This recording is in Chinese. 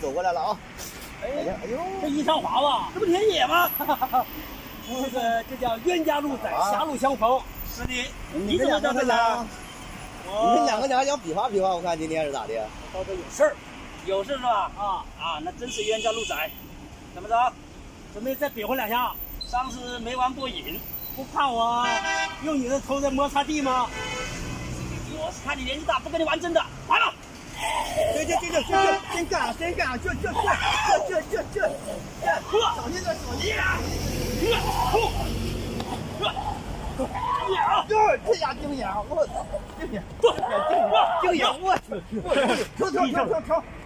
走过来了啊！ 哎呦， 这一上滑吧，这不田野吗？这叫冤家路窄，狭路相逢。师弟，你怎么在这来？ 你们两个想比划比划，我看今天是咋的？ 到这有事儿，有事是吧？那真是冤家路窄。怎么着？准备再比划两下？上次没玩过瘾，不怕我用你的头在摩擦地吗？我是看你年纪大，不跟你玩真的。来吧！ 这，真干，这，小心点，小心点！这下惊眼，我操！惊眼，我去！调！